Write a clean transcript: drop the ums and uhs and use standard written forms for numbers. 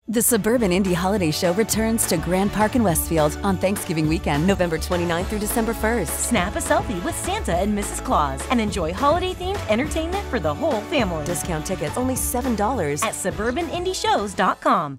The Suburban Indy Holiday Show returns to Grand Park in Westfield on Thanksgiving weekend, November 29th through December 1st. Snap a selfie with Santa and Mrs. Claus and enjoy holiday-themed entertainment for the whole family. Discount tickets only $7 at suburbanindyshows.com.